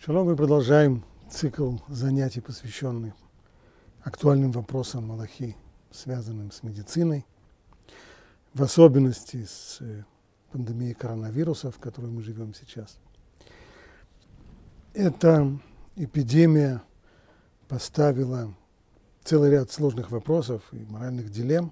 Шалом, мы продолжаем цикл занятий, посвященный актуальным вопросам Алахи, связанным с медициной, в особенности с пандемией коронавируса, в которой мы живем сейчас. Эта эпидемия поставила целый ряд сложных вопросов и моральных дилемм,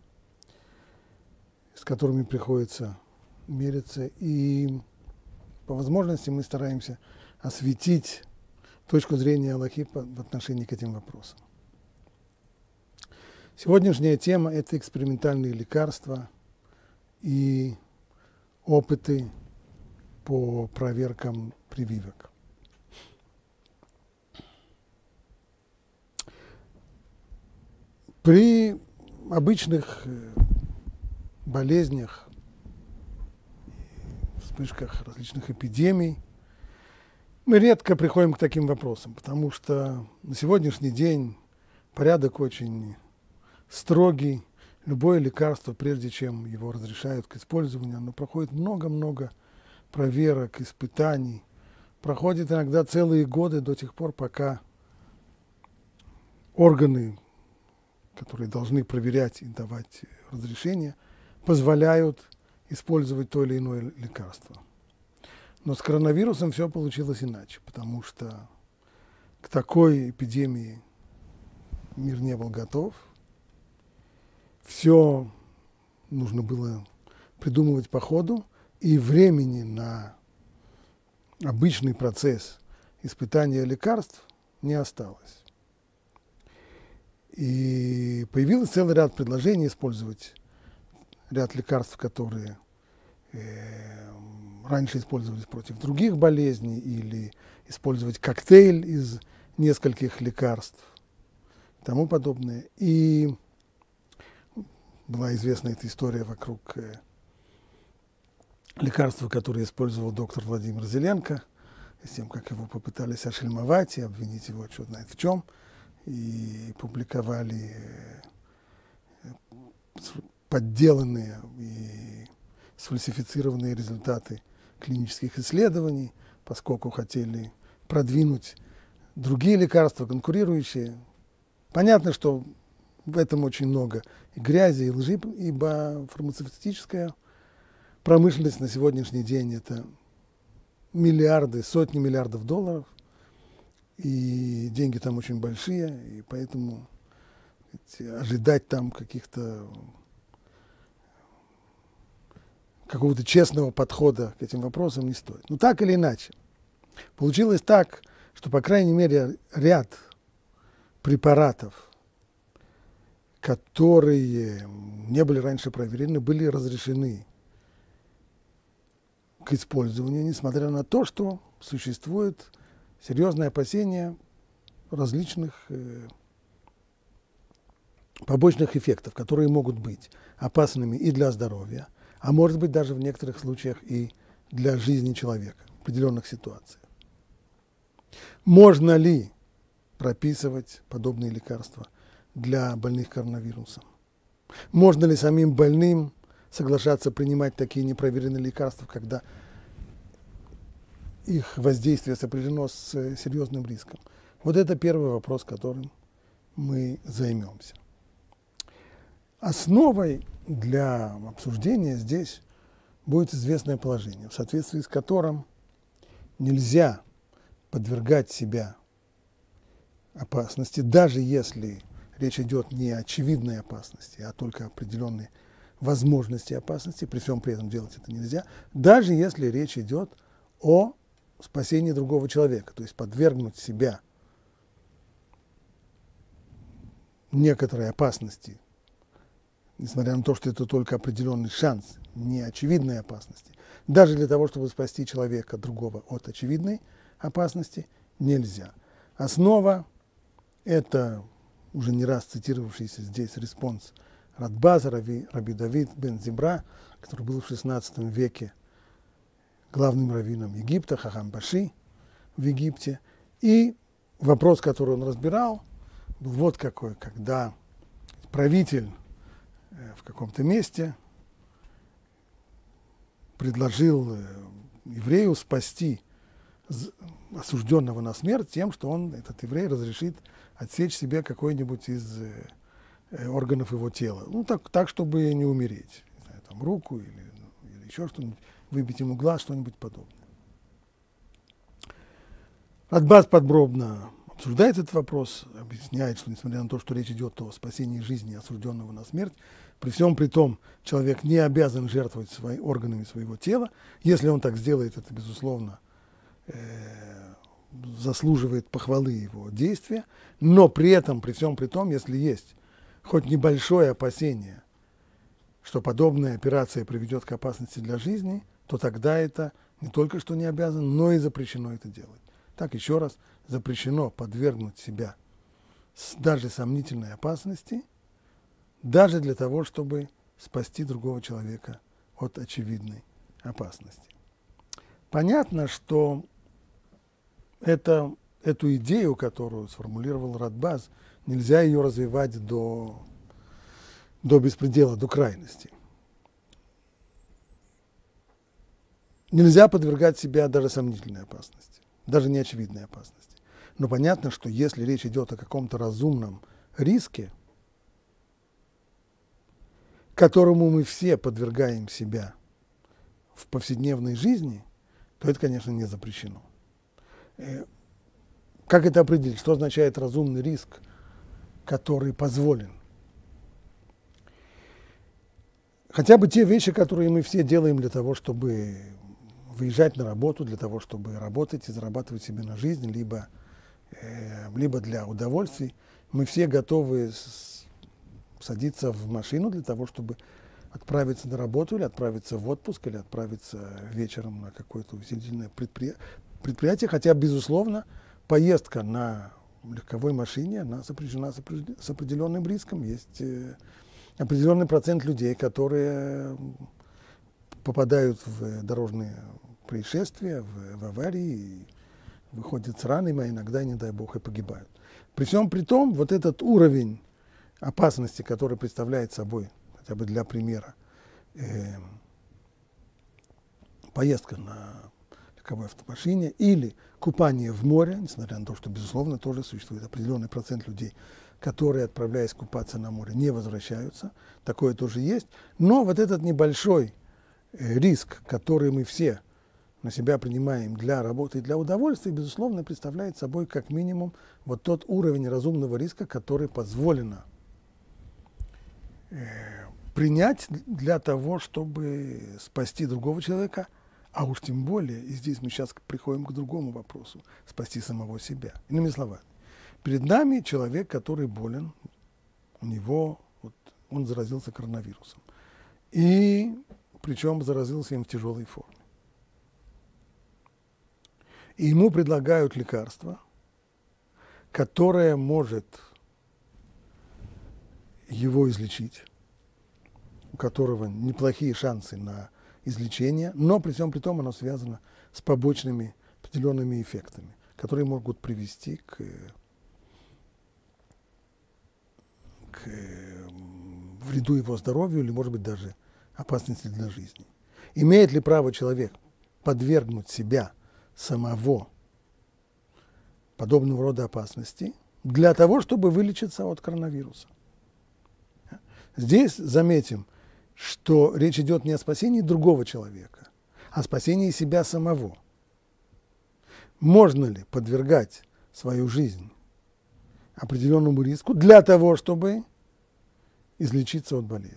с которыми приходится мириться, и по возможности мы стараемся осветить точку зрения Алахи в отношении к этим вопросам. Сегодняшняя тема – это экспериментальные лекарства и опыты по проверкам прививок. При обычных болезнях, вспышках различных эпидемий мы редко приходим к таким вопросам, потому что на сегодняшний день порядок очень строгий. Любое лекарство, прежде чем его разрешают к использованию, оно проходит много-много проверок, испытаний. Проходит иногда целые годы до тех пор, пока органы, которые должны проверять и давать разрешение, позволяют использовать то или иное лекарство. Но с коронавирусом все получилось иначе, потому что к такой эпидемии мир не был готов. Все нужно было придумывать по ходу, и времени на обычный процесс испытания лекарств не осталось. И появился целый ряд предложений использовать ряд лекарств, которые раньше использовались против других болезней, или использовать коктейль из нескольких лекарств и тому подобное. И была известна эта история вокруг лекарства, которое использовал доктор Владимир Зеленко, с тем, как его попытались ошельмовать и обвинить его, черт знает в чем, и публиковали подделанные и сфальсифицированные результаты клинических исследований, поскольку хотели продвинуть другие лекарства, конкурирующие. Понятно, что в этом очень много и грязи, и лжи, ибо фармацевтическая промышленность на сегодняшний день – это миллиарды, сотни миллиардов долларов, и деньги там очень большие, и поэтому ожидать там какого-то честного подхода к этим вопросам не стоит. Но так или иначе, получилось так, что, по крайней мере, ряд препаратов, которые не были раньше проверены, были разрешены к использованию, несмотря на то, что существует серьезное опасение различных побочных эффектов, которые могут быть опасными и для здоровья, а может быть даже в некоторых случаях и для жизни человека в определенных ситуациях. Можно ли прописывать подобные лекарства для больных коронавирусом? Можно ли самим больным соглашаться принимать такие непроверенные лекарства, когда их воздействие сопряжено с серьезным риском? Вот это первый вопрос, которым мы займемся. Основой для обсуждения здесь будет известное положение, в соответствии с которым нельзя подвергать себя опасности, даже если речь идет не о очевидной опасности, а только о определенной возможности опасности, при всем при этом делать это нельзя, даже если речь идет о спасении другого человека, то есть подвергнуть себя некоторой опасности, несмотря на то, что это только определенный шанс, не очевидной опасности, даже для того, чтобы спасти человека другого от очевидной опасности, нельзя. Основа – это уже не раз цитировавшийся здесь респонс Радбаза, Раби Давид бен Зимра, который был в XVI веке главным раввином Египта, Хахам Баши в Египте. И вопрос, который он разбирал, был вот какой: когда правитель в каком-то месте предложил еврею спасти осужденного на смерть тем, что он, этот еврей, разрешит отсечь себе какой-нибудь из органов его тела. Ну, так, чтобы не умереть. Не знаю, там, руку или еще что-нибудь, выбить ему глаз, что-нибудь подобное. Радбаз подробно обсуждает этот вопрос, объясняет, что несмотря на то, что речь идет о спасении жизни осужденного на смерть, при всем при том человек не обязан жертвовать органами своего тела. Если он так сделает, это, безусловно, заслуживает похвалы его действия, но при этом, при всем при том, если есть хоть небольшое опасение, что подобная операция приведет к опасности для жизни, то тогда это не только что не обязан, но и запрещено это делать. Так, еще раз, запрещено подвергнуть себя даже сомнительной опасности, даже для того, чтобы спасти другого человека от очевидной опасности. Понятно, что эту идею, которую сформулировал Радбаз, нельзя ее развивать до беспредела, до крайности. Нельзя подвергать себя даже сомнительной опасности, даже неочевидной опасности. Но понятно, что если речь идет о каком-то разумном риске, которому мы все подвергаем себя в повседневной жизни, то это, конечно, не запрещено. Как это определить? Что означает разумный риск, который позволен? Хотя бы те вещи, которые мы все делаем для того, чтобы выезжать на работу, для того, чтобы работать и зарабатывать себе на жизнь, либо для удовольствий. Мы все готовы садиться в машину для того, чтобы отправиться на работу, или отправиться в отпуск, или отправиться вечером на какое-то увеселительное предприятие. Хотя, безусловно, поездка на легковой машине, она сопряжена с определенным риском. Есть определенный процент людей, которые попадают в дорожные происшествия, в аварии, выходят с ранами, а иногда, не дай бог, и погибают. При всем при том, вот этот уровень опасности, который представляет собой, хотя бы для примера, поездка на легковой автомашине или купание в море, несмотря на то, что, безусловно, тоже существует определенный процент людей, которые, отправляясь купаться на море, не возвращаются, такое тоже есть, но вот этот небольшой риск, который мы все на себя принимаем для работы и для удовольствия, безусловно, представляет собой как минимум вот тот уровень разумного риска, который позволено принять для того, чтобы спасти другого человека, а уж тем более, и здесь мы сейчас приходим к другому вопросу, спасти самого себя. Иными словами, перед нами человек, который болен, он заразился коронавирусом. И причем заразился им в тяжелой форме. И ему предлагают лекарство, которое может его излечить, у которого неплохие шансы на излечение, но при всем при том оно связано с побочными определенными эффектами, которые могут привести к вреду его здоровью или, может быть, даже опасности для жизни. Имеет ли право человек подвергнуть себя самого подобного рода опасности для того, чтобы вылечиться от коронавируса? Здесь заметим, что речь идет не о спасении другого человека, а о спасении себя самого. Можно ли подвергать свою жизнь определенному риску для того, чтобы излечиться от болезни?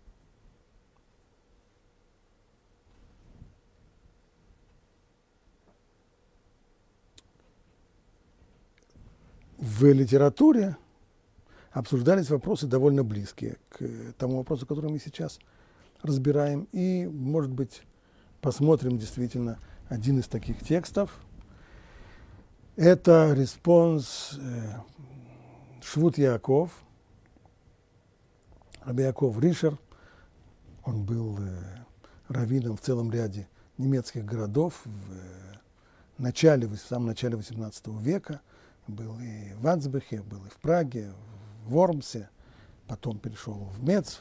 В литературе обсуждались вопросы довольно близкие к тому вопросу, который мы сейчас разбираем. И, может быть, посмотрим действительно один из таких текстов. Это респонс Швуд Яаков, Раби Яаков Ришер. Он был раввином в целом ряде немецких городов в самом начале XVIII века. Был и в Ансбахе, был и в Праге, в Вормсе, потом перешел в Мец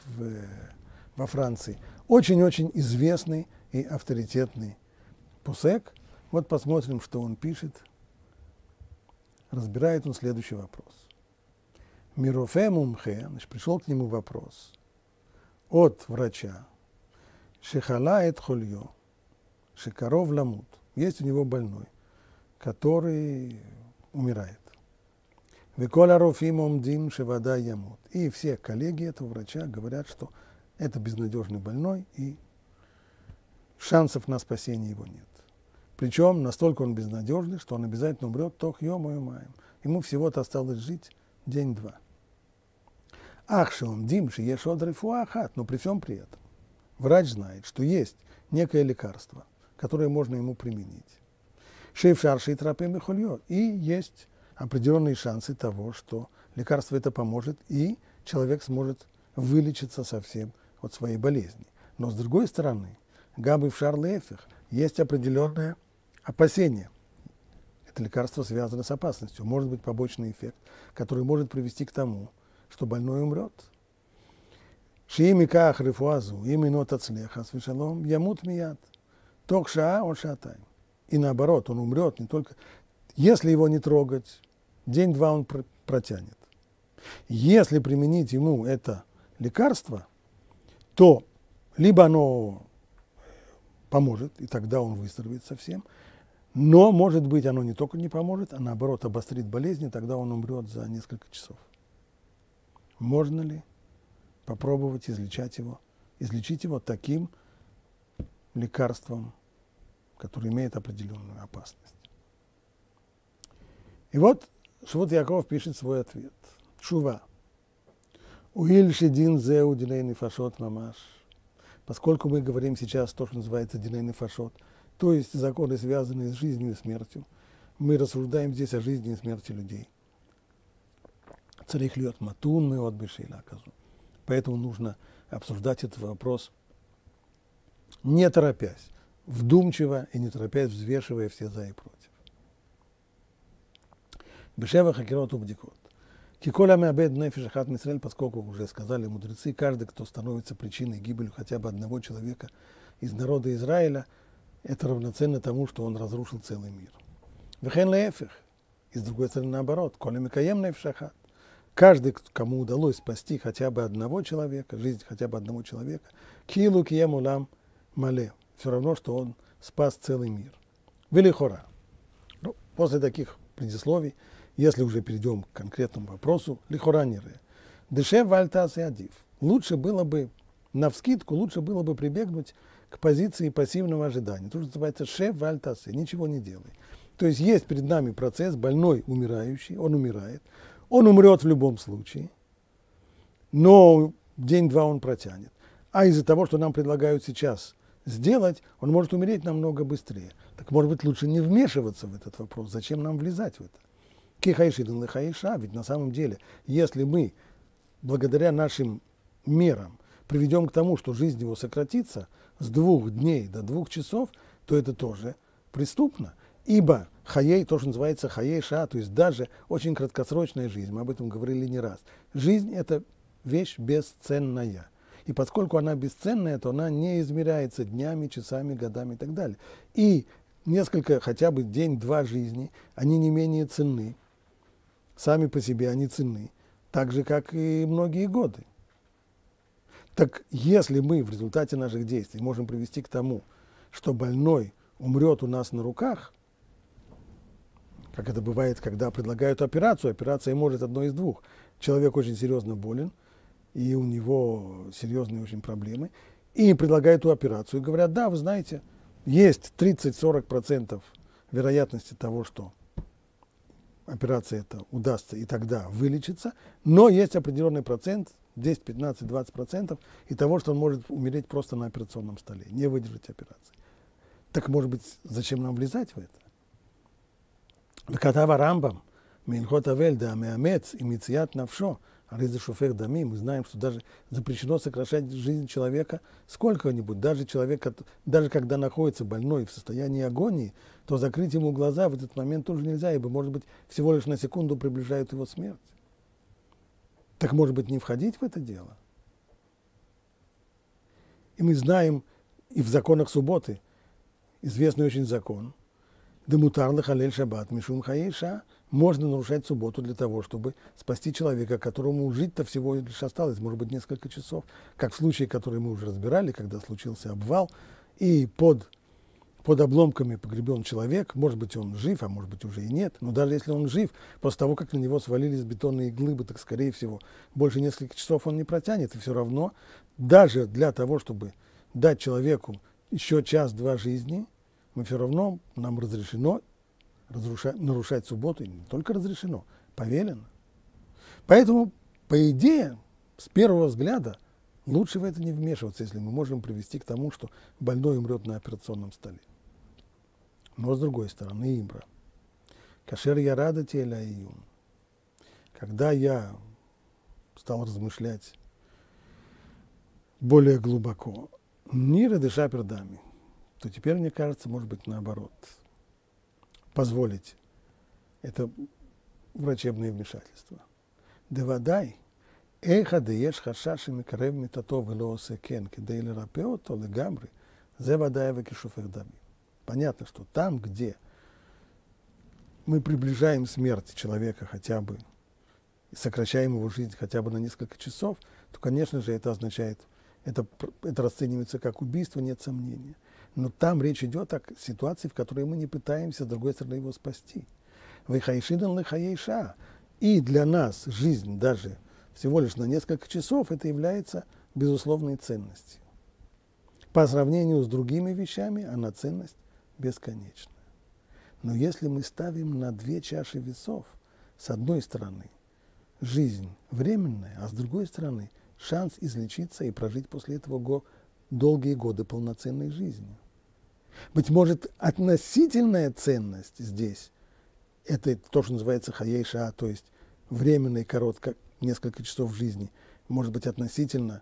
во Франции. Очень-очень известный и авторитетный пусек, Вот посмотрим, что он пишет. Разбирает он следующий вопрос. Мирофе мумхе, значит, пришел к нему вопрос от врача. Шехалает хольё, шекаров ламут. Есть у него больной, который умирает. Виколя рофим омдим шевада ямут. И все коллеги этого врача говорят, что это безнадежный больной, и шансов на спасение его нет. Причем настолько он безнадежный, что он обязательно умрет, тох йом маем. Ему всего-то осталось жить день-два. Ахшелом дим шиеш од рифуахат, но при всем при этом врач знает, что есть некое лекарство, которое можно ему применить. Шейфшар шейтрапем и хольё. И есть определенные шансы того, что лекарство это поможет, и человек сможет вылечиться совсем от своей болезни. Но с другой стороны, габы в шарлефих есть определенное опасение. Это лекарство связано с опасностью. Может быть побочный эффект, который может привести к тому, что больной умрет. Шиимиках рифуазу, именно тацлеха свишалом, ямут мияд. Ток шаа, он шаатай. И наоборот, он умрет не только... Если его не трогать, день-два он протянет. Если применить ему это лекарство, то либо оно поможет, и тогда он выздоровеет совсем, но, может быть, оно не только не поможет, а наоборот обострит болезнь, и тогда он умрет за несколько часов. Можно ли попробовать излечить его таким лекарством, которое имеет определенную опасность? И вот Швуд Яков пишет свой ответ. Шува. Уиль шедин зеу динейный фашот мамаш. Поскольку мы говорим сейчас то, что называется динейный фашот, то есть законы, связанные с жизнью и смертью, мы рассуждаем здесь о жизни и смерти людей. Царих льет матун, мы отбышили оказу. Поэтому нужно обсуждать этот вопрос не торопясь, вдумчиво и не торопясь, взвешивая все за и против. Бешева хакирот убдикот. Киколя меабед нефиш ахат мисраэль, поскольку уже сказали мудрецы, каждый, кто становится причиной гибели хотя бы одного человека из народа Израиля, это равноценно тому, что он разрушил целый мир. Вехен леэфих. И с другой стороны, наоборот, коля мекаем нефиш ахат. Каждый, кому удалось спасти хотя бы одного человека, жизнь хотя бы одного человека, килу кием улам мале. Все равно, что он спас целый мир. Велихора. Ну, после таких предисловий, если уже перейдем к конкретному вопросу, лихоранеры. Дешев вальтас и адив. Лучше было бы, навскидку, лучше было бы прибегнуть к позиции пассивного ожидания. То, что называется шев вальтас, ничего не делай. То есть перед нами процесс, больной умирающий, он умирает. Он умрет в любом случае, но день-два он протянет. А из-за того, что нам предлагают сейчас сделать, он может умереть намного быстрее. Так, может быть, лучше не вмешиваться в этот вопрос. Зачем нам влезать в это? Кихайшиден лихайша, ведь на самом деле, если мы, благодаря нашим мерам, приведем к тому, что жизнь его сократится с 2 дней до 2 часов, то это тоже преступно. Ибо хаей, то, что называется хаей ша, то есть даже очень краткосрочная жизнь, мы об этом говорили не раз. Жизнь – это вещь бесценная. И поскольку она бесценная, то она не измеряется днями, часами, годами и так далее. И несколько, хотя бы день-два жизни, они не менее ценны. Сами по себе они ценны, так же, как и многие годы. Так если мы в результате наших действий можем привести к тому, что больной умрет у нас на руках, как это бывает, когда предлагают операцию, операция может одной из двух. Человек очень серьезно болен, и у него серьезные очень проблемы, и предлагают эту операцию, и говорят, да, вы знаете, есть 30-40% вероятности того, что операция эта удастся и тогда вылечится, но есть определенный процент, 10, 15, 20%, и того, что он может умереть просто на операционном столе, не выдержать операции. Так, может быть, зачем нам влезать в это? Векатава Рамбам, Милхот Авель, да Меамец и Мицият Навшо, Ариза Шуфех Дами, мы знаем, что даже запрещено сокращать жизнь человека сколько-нибудь. Даже человек, даже когда находится больной в состоянии агонии, то закрыть ему глаза в этот момент тоже нельзя, ибо, может быть, всего лишь на секунду приближает его смерть. Так, может быть, не входить в это дело? И мы знаем, и в законах субботы, известный очень закон, Демутар халель шаббат мишум хаиша. Можно нарушать субботу для того, чтобы спасти человека, которому жить-то всего лишь осталось, может быть, несколько часов. Как в случае, который мы уже разбирали, когда случился обвал, и под обломками погребен человек, может быть, он жив, а может быть, уже и нет, но даже если он жив, после того, как на него свалились бетонные глыбы, так, скорее всего, больше нескольких часов он не протянет, и все равно, даже для того, чтобы дать человеку еще час-два жизни, мы все равно, нам разрешено нарушать субботу, и не только разрешено, повелено. Поэтому, по идее, с первого взгляда, лучше в это не вмешиваться, если мы можем привести к тому, что больной умрет на операционном столе. Но с другой стороны, имбра. Кашер я рада теля июн. Когда я стал размышлять более глубоко, нира дыша пердами, то теперь, мне кажется, может быть, наоборот, позволить это врачебное вмешательство. Девадай, эха дееш хашаши микарев митато велоосе кен, кидей лерапео то легамри, зе вадай векишуфех дами. Понятно, что там, где мы приближаем смерть человека хотя бы, сокращаем его жизнь хотя бы на несколько часов, то, конечно же, это означает, это расценивается как убийство, нет сомнения. Но там речь идет о ситуации, в которой мы не пытаемся, с другой стороны, его спасти. Вейхайшидан лихаейша. И для нас жизнь даже всего лишь на несколько часов это является безусловной ценностью. По сравнению с другими вещами она ценность бесконечная. Но если мы ставим на две чаши весов, с одной стороны жизнь временная, а с другой стороны шанс излечиться и прожить после этого долгие годы полноценной жизнью. Быть может, относительная ценность здесь – это то, что называется хаейша, то есть временная и короткая, несколько часов жизни, может быть, относительно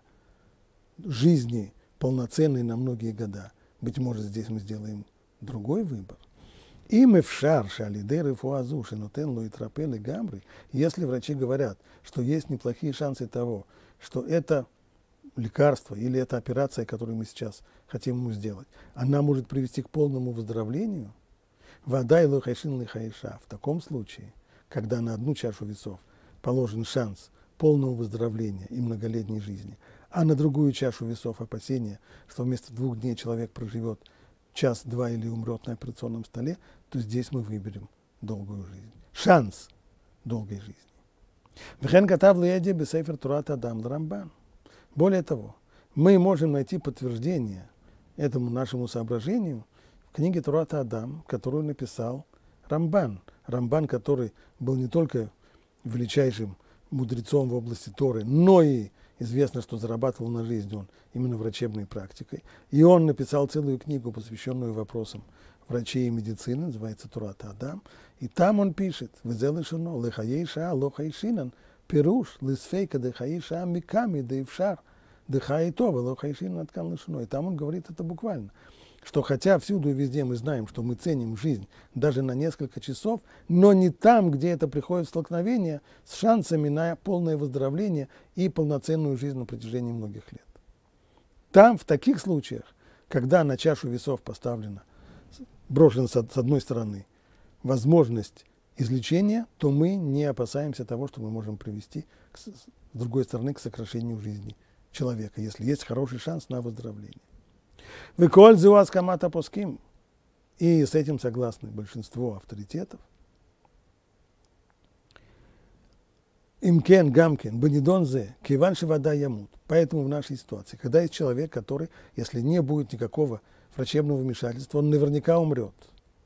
жизни, полноценной на многие года. Быть может, здесь мы сделаем другой выбор. Им эфшар шалидеры фуазуши нотен луитрапели гамбри, если врачи говорят, что есть неплохие шансы того, что это лекарство или эта операция, которую мы сейчас хотим ему сделать, она может привести к полному выздоровлению, вода и лохайшин лихайша. В таком случае, когда на одну чашу весов положен шанс полного выздоровления и многолетней жизни, а на другую чашу весов опасения, что вместо 2 дней человек проживет час-два или умрет на операционном столе, то здесь мы выберем долгую жизнь. Шанс долгой жизни. Вехен катав леяди бесейфер турат адам рамбан. Более того, мы можем найти подтверждение этому нашему соображению в книге Турат Адам, которую написал Рамбан. Рамбан, который был не только величайшим мудрецом в области Торы, но и известно, что зарабатывал на жизнь он именно врачебной практикой. И он написал целую книгу, посвященную вопросам врачей и медицины, называется Турат Адам. И там он пишет: «Везелышуно лехаейша лохайшинан пируш лисфейка дехаиша миками деившар дехаитова лохайшинан откан лышуно». И там он говорит это буквально, что хотя всюду и везде мы знаем, что мы ценим жизнь даже на несколько часов, но не там, где это приходит в столкновение с шансами на полное выздоровление и полноценную жизнь на протяжении многих лет. Там, в таких случаях, когда на чашу весов брошена с одной стороны возможность излечения, то мы не опасаемся того, что мы можем привести, с другой стороны, к сокращению жизни человека, если есть хороший шанс на выздоровление. Выколь зуаз камата поским. И с этим согласны большинство авторитетов. Имкен гамкен банидонзе киванши вода ямут. Поэтому в нашей ситуации, когда есть человек, который, если не будет никакого врачебного вмешательства, он наверняка умрет.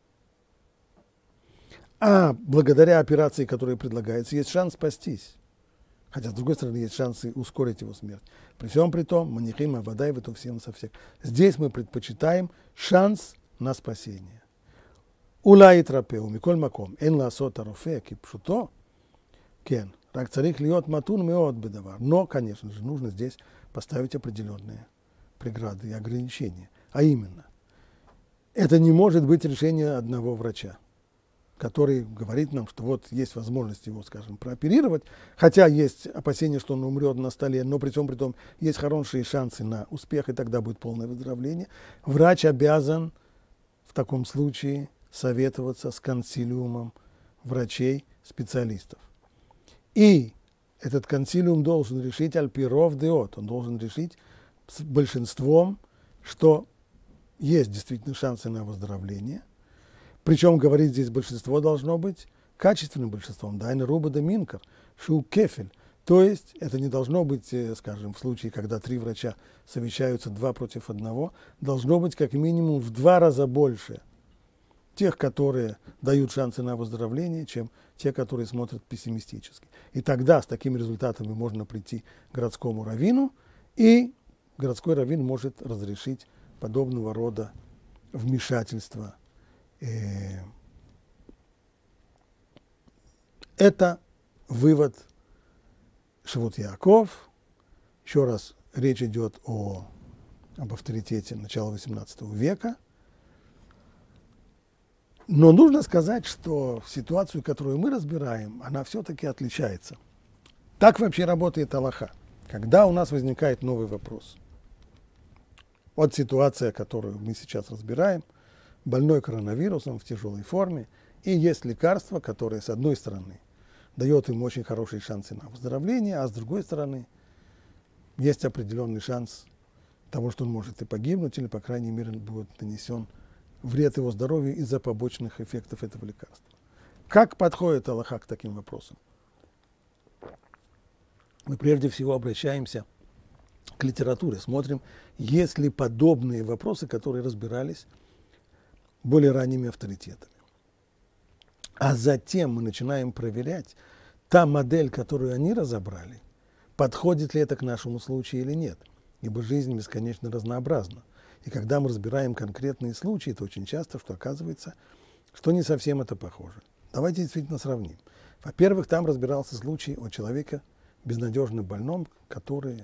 А благодаря операции, которая предлагается, есть шанс спастись. Хотя, с другой стороны, есть шансы ускорить его смерть. При всем при том, манихим авадай в этом всем со всех. Здесь мы предпочитаем шанс на спасение. Улай трапеу миколь маком эн ласот арофе кипшуто кен рак царих льет матун меот бедавар. Но, конечно же, нужно здесь поставить определенные преграды и ограничения. А именно, это не может быть решение одного врача, который говорит нам, что вот есть возможность его, скажем, прооперировать, хотя есть опасения, что он умрет на столе, но при том есть хорошие шансы на успех, и тогда будет полное выздоровление. Врач обязан в таком случае советоваться с консилиумом врачей-специалистов. И этот консилиум должен решить аль-пиров деот, он должен решить с большинством, что есть действительно шансы на выздоровление. Причем, говорить здесь большинство должно быть качественным большинством, дайна руба да минкар, шу кефель. То есть это не должно быть, скажем, в случае, когда 3 врача совещаются 2 против 1, должно быть как минимум в 2 раза больше тех, которые дают шансы на выздоровление, чем те, которые смотрят пессимистически. И тогда с такими результатами можно прийти к городскому раввину, и городской раввин может разрешить подобного рода вмешательства. Это вывод Швуд Яаков. Еще раз, речь идет об авторитете начала XVIII века. Но нужно сказать, что ситуацию, которую мы разбираем, она все-таки отличается. Так вообще работает алаха. Когда у нас возникает новый вопрос. Вот ситуация, которую мы сейчас разбираем, больной коронавирусом в тяжелой форме, и есть лекарство, которое, с одной стороны, дает им очень хорошие шансы на выздоровление, а с другой стороны, есть определенный шанс того, что он может и погибнуть, или, по крайней мере, будет нанесен вред его здоровью из-за побочных эффектов этого лекарства. Как подходит алаха к таким вопросам? Мы прежде всего обращаемся к литературе, смотрим, есть ли подобные вопросы, которые разбирались более ранними авторитетами. А затем мы начинаем проверять, та модель, которую они разобрали, подходит ли это к нашему случаю или нет. Ибо жизнь бесконечно разнообразна. И когда мы разбираем конкретные случаи, то очень часто, что оказывается, что не совсем это похоже. Давайте действительно сравним. Во-первых, там разбирался случай о человеке безнадежно больном, который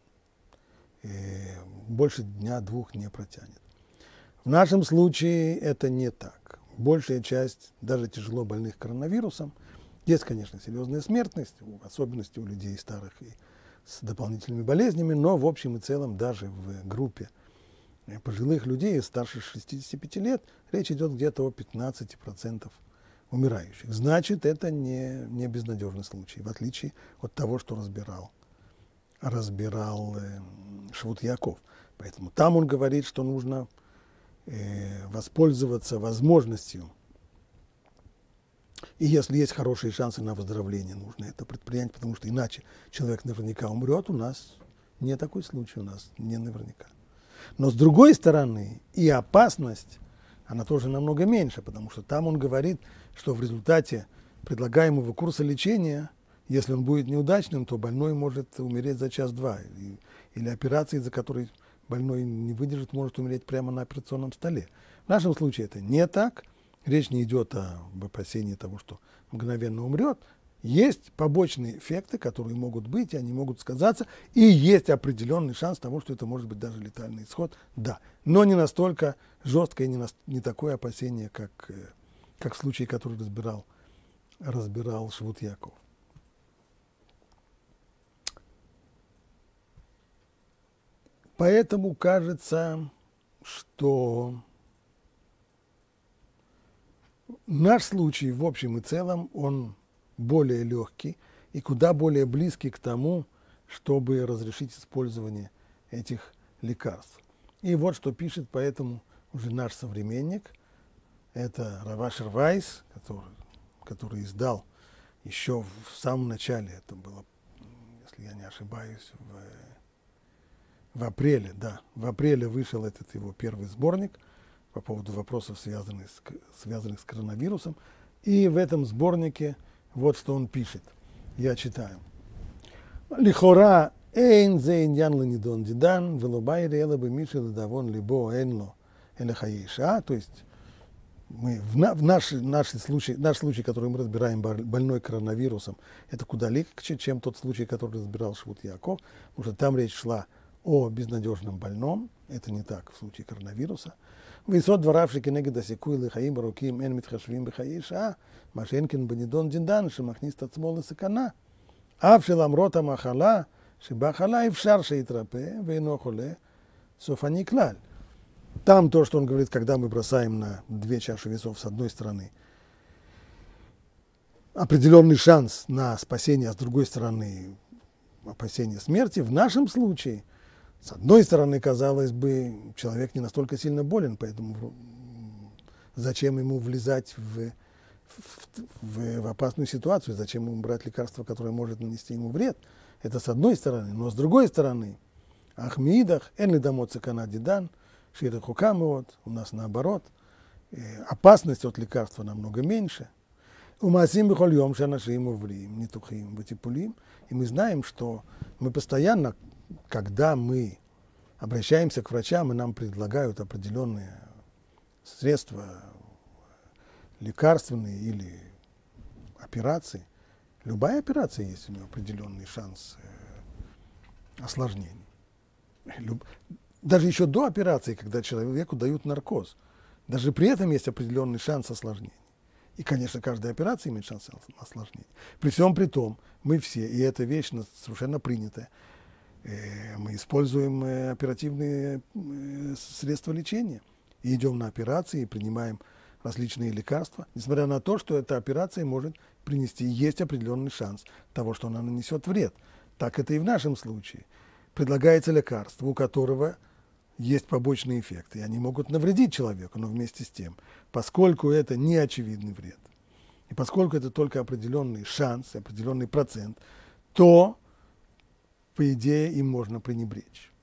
больше дня-двух не протянет. В нашем случае это не так. Большая часть даже тяжело больных коронавирусом, есть, конечно, серьезная смертность, в особенности у людей старых и с дополнительными болезнями, но в общем и целом даже в группе пожилых людей старше 65 лет речь идет где-то о 15% умирающих. Значит, это не безнадежный случай, в отличие от того, что разбирал Швуд Яаков. Поэтому там он говорит, что нужно воспользоваться возможностью. И если есть хорошие шансы на выздоровление, нужно это предпринять, потому что иначе человек наверняка умрет. У нас не такой случай, у нас не наверняка. Но с другой стороны, и опасность, она тоже намного меньше, потому что там он говорит, что в результате предлагаемого курса лечения, если он будет неудачным, то больной может умереть за час-два. Или операции, за которой больной не выдержит, может умереть прямо на операционном столе. В нашем случае это не так. Речь не идет об опасении того, что мгновенно умрет. Есть побочные эффекты, которые могут быть, и они могут сказаться, и есть определенный шанс того, что это может быть даже летальный исход. Да, но не настолько жесткое, не такое опасение, как в случае, который разбирал Швуд Яаков. Поэтому кажется, что наш случай в общем и целом, он более легкий и куда более близкий к тому, чтобы разрешить использование этих лекарств. И вот что пишет поэтому уже наш современник, это Рав Ашер Вайс, который издал еще в самом начале, это было, если я не ошибаюсь, в апреле, да, в апреле вышел этот его первый сборник по поводу вопросов, связанных с коронавирусом. И в этом сборнике вот что он пишет. Я читаю. Лихора эйн зе иньян ленидон дидан, велобайри эла бемиши ледавон либо энло элехаейша. То есть наш случай, который мы разбираем, больной коронавирусом, это куда легче, чем тот случай, который разбирал Швуд Яаков, потому что там речь шла о безнадежном больном, это не так в случае коронавируса. ויסוד דבריו שכנגד הסיכוי לחיים ארוכים אין מתחשבים בחיי שעה, מה שאין כן בנידון דינדן שמכניס את עצמו לסכנה. אף שלמרות המחלה שבה חלה אפשר שיתרפא ואינו חולה, סופני כלל. Там то, что он говорит, когда мы бросаем на две чаши весов с одной стороны определенный шанс на спасение, а с другой стороны опасение смерти, в нашем случае, с одной стороны, казалось бы, человек не настолько сильно болен, поэтому зачем ему влезать в опасную ситуацию, зачем ему брать лекарство, которое может нанести ему вред. Это с одной стороны. Но с другой стороны, ахмиидах, эн лидамот сакана дидан, ширахукамиот, у нас наоборот, опасность от лекарства намного меньше. Умасим бихольем шанашим уврим, нитухим, ватипулим. И мы знаем, что мы постоянно, когда мы обращаемся к врачам, и нам предлагают определенные средства, лекарственные или операции, любая операция есть у нее определенный шанс осложнений. Даже еще до операции, когда человеку дают наркоз, даже при этом есть определенный шанс осложнений. И, конечно, каждая операция имеет шанс осложнений. При всем при том, мы все, и эта вещь совершенно принятая, мы используем оперативные средства лечения. И идем на операции, и принимаем различные лекарства, несмотря на то, что эта операция может принести, есть определенный шанс того, что она нанесет вред. Так это и в нашем случае. Предлагается лекарство, у которого есть побочные эффекты, и они могут навредить человеку, но вместе с тем, поскольку это не очевидный вред, и поскольку это только определенный шанс, определенный процент, то, по идее, им можно пренебречь.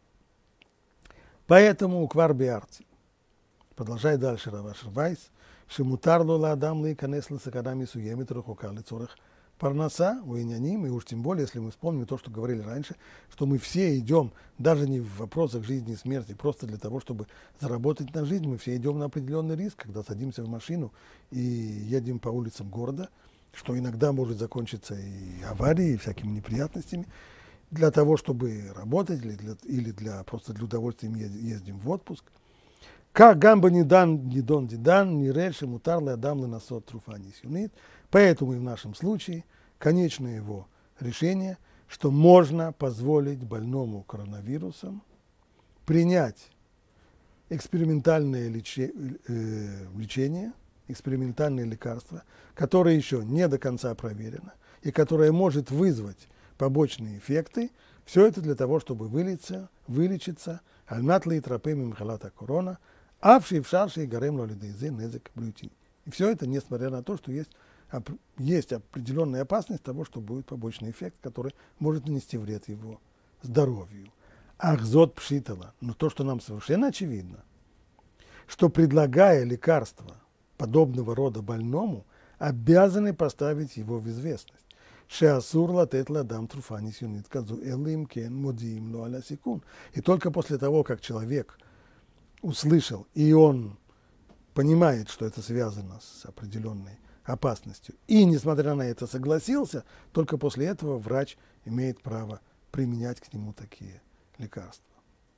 Поэтому у Кварбиарти, продолжает дальше Рав Ашер Вайс, шемутарло ладам лейканес ласакадами суемит рухока лицорах парнаса уиняним, и уж тем более, если мы вспомним то, что говорили раньше, что мы все идем, даже не в вопросах жизни и смерти, просто для того, чтобы заработать на жизнь, мы все идем на определенный риск, когда садимся в машину и едем по улицам города, что иногда может закончиться и аварией, и всякими неприятностями, для того, чтобы работать, или просто для удовольствия ездим в отпуск. Как гамба не дан, не дон, не дан, не рельши, мутарлы, адамлы насот, труфа, не сюнит. Поэтому и в нашем случае конечное его решение, что можно позволить больному коронавирусом принять экспериментальное лечение, экспериментальное лекарство, которое еще не до конца проверено и которое может вызвать побочные эффекты. Все это для того, чтобы вылечиться, альматлы и тропами мхалата корона, авший в шарши и гарем лолидейзе незек блютин. И все это, несмотря на то, что есть определенная опасность того, что будет побочный эффект, который может нанести вред его здоровью. Ахзот пшитала. Но то, что нам совершенно очевидно, что, предлагая лекарство подобного рода больному, обязаны поставить его в известность. Шеасур латет ладам труфани сюнит казу элим кен модиим ло аля секун. И только после того, как человек услышал, и он понимает, что это связано с определенной опасностью, и, несмотря на это, согласился, только после этого врач имеет право применять к нему такие лекарства.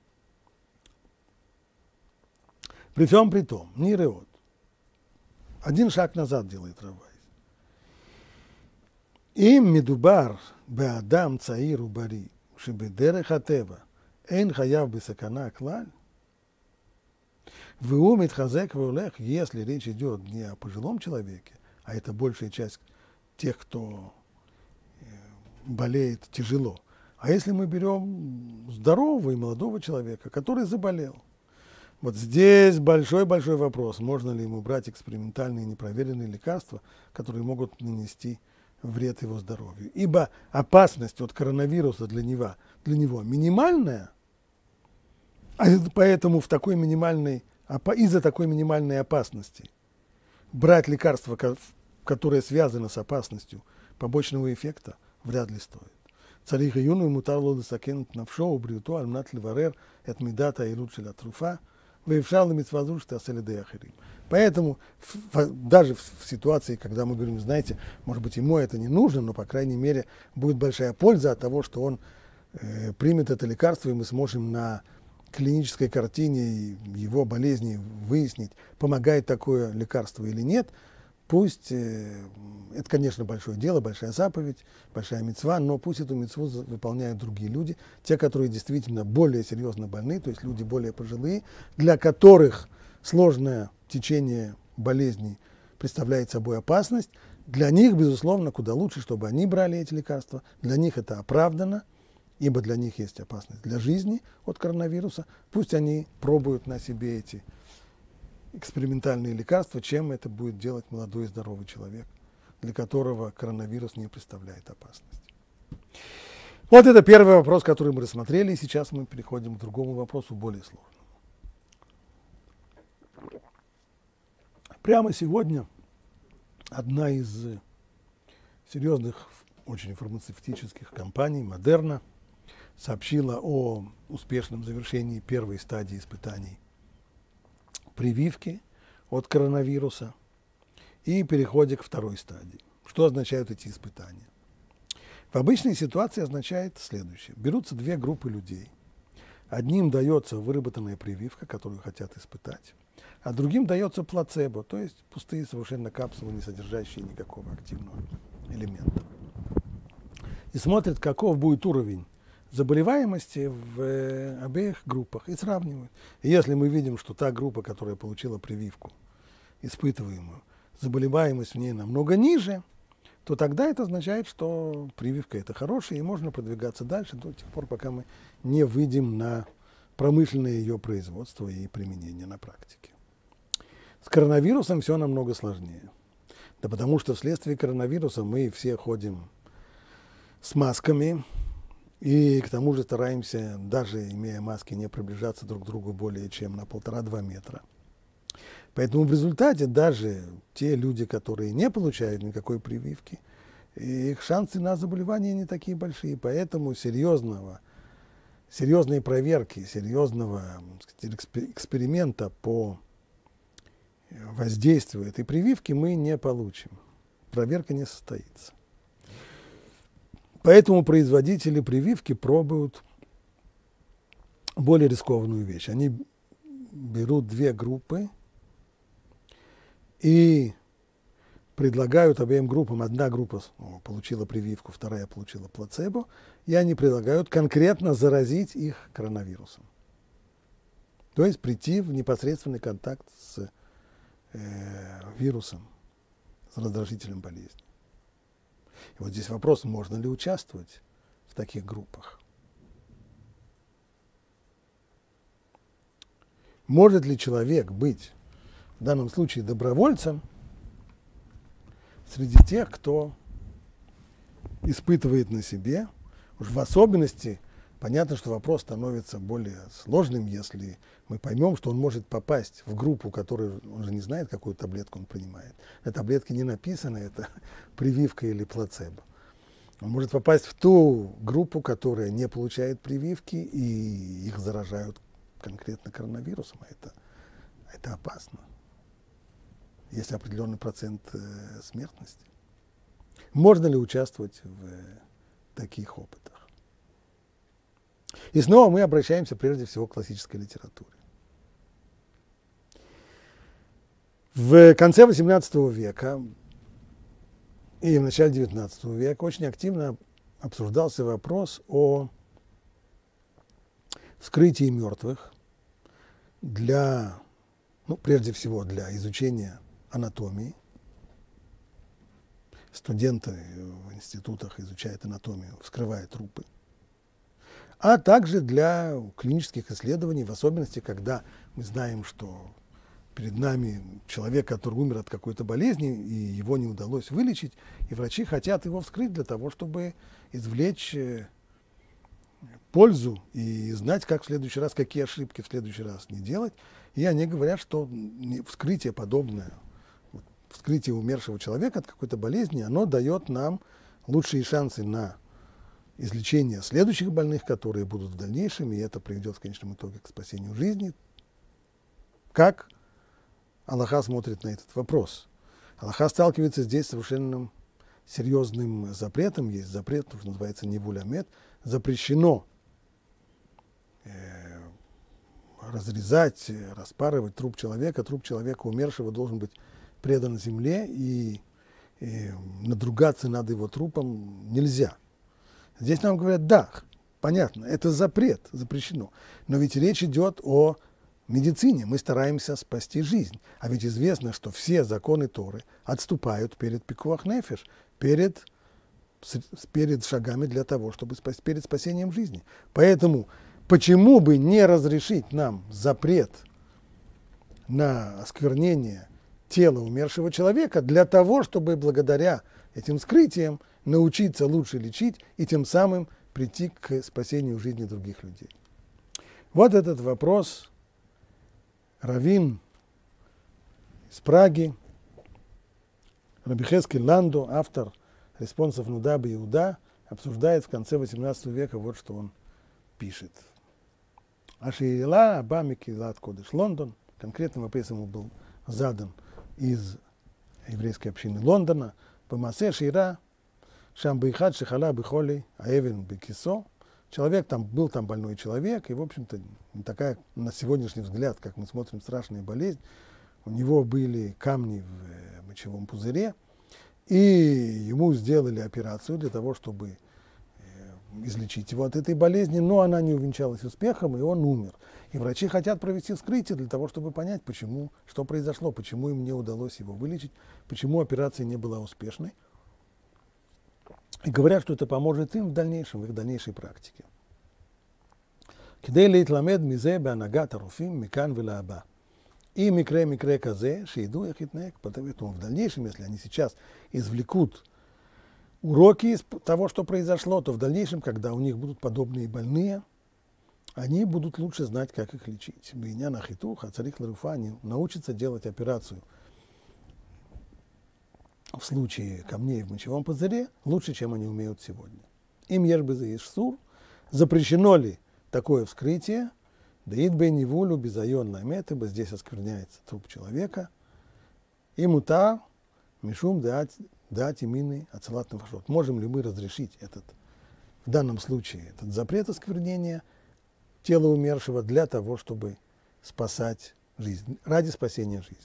При всем при том, Ниреот один шаг назад делает Рав Вайс. Им медубар беадам цаир убари, шебедерех атева, эйн хаяв бесакана клаль, выумит хазек веулех, если речь идет не о пожилом человеке, а это большая часть тех, кто болеет тяжело. А если мы берем здорового и молодого человека, который заболел, вот здесь большой-большой вопрос, можно ли ему брать экспериментальные непроверенные лекарства, которые могут нанести вред его здоровью. Ибо опасность от коронавируса для него минимальная, а поэтому из-за такой минимальной опасности брать лекарство, которое связано с опасностью побочного эффекта, вряд ли стоит. Царих и юну ему тарло десакент навшо убриуту альмнат ливарер эт медата и лучше ля труфа вейвшал митцвазу что аселидей ахирим. Поэтому даже в ситуации, когда мы говорим, знаете, может быть, ему это не нужно, но, по крайней мере, будет большая польза от того, что он примет это лекарство, и мы сможем на клинической картине его болезни выяснить, помогает такое лекарство или нет, Пусть, это, конечно, большое дело, большая заповедь, большая мицва, но пусть эту мицву выполняют другие люди, те, которые действительно более серьезно больны, то есть люди более пожилые, для которых сложное течение болезней представляет собой опасность. Для них, безусловно, куда лучше, чтобы они брали эти лекарства. Для них это оправдано, ибо для них есть опасность для жизни от коронавируса. Пусть они пробуют на себе эти экспериментальные лекарства, чем это будет делать молодой и здоровый человек, для которого коронавирус не представляет опасности. Вот это первый вопрос, который мы рассмотрели, и сейчас мы переходим к другому вопросу, более сложному. Прямо сегодня одна из серьезных, очень фармацевтических компаний, Модерна, сообщила о успешном завершении первой стадии испытаний прививки от коронавируса и переходе к второй стадии. Что означают эти испытания? В обычной ситуации означает следующее. Берутся две группы людей. Одним дается выработанная прививка, которую хотят испытать, а другим дается плацебо, то есть пустые совершенно капсулы, не содержащие никакого активного элемента. И смотрят, каков будет уровень заболеваемости в обеих группах и сравнивают. И если мы видим, что та группа, которая получила прививку, испытываемую, заболеваемость в ней намного ниже, то тогда это означает, что прививка это хорошая, и можно продвигаться дальше до тех пор, пока мы не выйдем на промышленное ее производство и применение на практике. С коронавирусом все намного сложнее. Да потому что вследствие коронавируса мы все ходим с масками, и к тому же стараемся, даже имея маски, не приближаться друг к другу более чем на 1,5-2 метра. Поэтому в результате даже те люди, которые не получают никакой прививки, их шансы на заболевание не такие большие. Поэтому серьезной проверки, серьезного, так сказать, эксперимента по воздействию этой прививки мы не получим. Проверка не состоится. Поэтому производители прививки пробуют более рискованную вещь. Они берут две группы и предлагают обеим группам, одна группа получила прививку, вторая получила плацебо, и они предлагают конкретно заразить их коронавирусом. То есть прийти в непосредственный контакт с вирусом, с раздражителем болезни. И вот здесь вопрос, можно ли участвовать в таких группах. Может ли человек быть в данном случае добровольцем среди тех, кто испытывает на себе, уж в особенности, понятно, что вопрос становится более сложным, если мы поймем, что он может попасть в группу, которую он же не знает, какую таблетку он принимает. На таблетке не написано, это прививка или плацебо. Он может попасть в ту группу, которая не получает прививки, и их заражают конкретно коронавирусом. Это опасно. Есть определенный процент смертности. Можно ли участвовать в таких опытах? И снова мы обращаемся прежде всего к классической литературе. В конце XVIII века и в начале XIX века очень активно обсуждался вопрос о вскрытии мертвых прежде всего для изучения анатомии. Студенты в институтах изучают анатомию, вскрывая трупы. А также для клинических исследований, в особенности, когда мы знаем, что перед нами человек, который умер от какой-то болезни, и его не удалось вылечить, и врачи хотят его вскрыть для того, чтобы извлечь пользу и знать, как в следующий раз, какие ошибки в следующий раз не делать. И они говорят, что вскрытие подобное, вскрытие умершего человека от какой-то болезни, оно дает нам лучшие шансы на излечение следующих больных, которые будут в дальнейшем, и это приведет в конечном итоге к спасению жизни. Как Аллаха смотрит на этот вопрос? Аллаха сталкивается здесь с совершенно серьезным запретом. Есть запрет, что называется невуль амет. Запрещено разрезать, распарывать труп человека. Труп человека умершего должен быть предан земле, и надругаться над его трупом нельзя. Здесь нам говорят, да, понятно, это запрет, запрещено. Но ведь речь идет о медицине, мы стараемся спасти жизнь. А ведь известно, что все законы Торы отступают перед пикуах нефеш, перед шагами для того, чтобы перед спасением жизни. Поэтому почему бы не разрешить нам запрет на осквернение тела умершего человека для того, чтобы благодаря этим вскрытиям научиться лучше лечить и тем самым прийти к спасению жизни других людей. Вот этот вопрос раввин из Праги, Раби Хескель Ландо, автор респонсов Нуда бе-Иуда, обсуждает в конце XVIII века, вот что он пишет. Ашиила Аба Микилат Кодеш Лондон, конкретный вопрос ему был задан из еврейской общины Лондона, Бамасе Шира, Шамбайхат Шихала Бихоли, Аевен Бекисо. Человек там, был там больной человек, и, в общем-то, не такая, на сегодняшний взгляд, как мы смотрим, страшная болезнь. У него были камни в мочевом пузыре, и ему сделали операцию для того, чтобы излечить его от этой болезни, но она не увенчалась успехом, и он умер. И врачи хотят провести вскрытие для того, чтобы понять, почему, что произошло, почему им не удалось его вылечить, почему операция не была успешной. И говорят, что это поможет им в дальнейшем, в их дальнейшей практике. כדי להתלמד מזה בהנהגת הרופאים מכאן ולהבא. И микре казе, шейду их итнек, поэтому в дальнейшем, если они сейчас извлекут уроки из того, что произошло, то в дальнейшем, когда у них будут подобные больные, они будут лучше знать, как их лечить. Бейнян ахитух, ацарих ларуфа, они научатся делать операцию в случае камней в мочевом пузыре лучше, чем они умеют сегодня. Им ешбеза ишсур, запрещено ли такое вскрытие? Даид бей невулю безайон ламет, ибо здесь оскверняется труп человека. И мута мишум дать имины ацелат нафашот. Можем ли мы разрешить в данном случае этот запрет осквернения тела умершего для того, чтобы спасать жизнь, ради спасения жизни?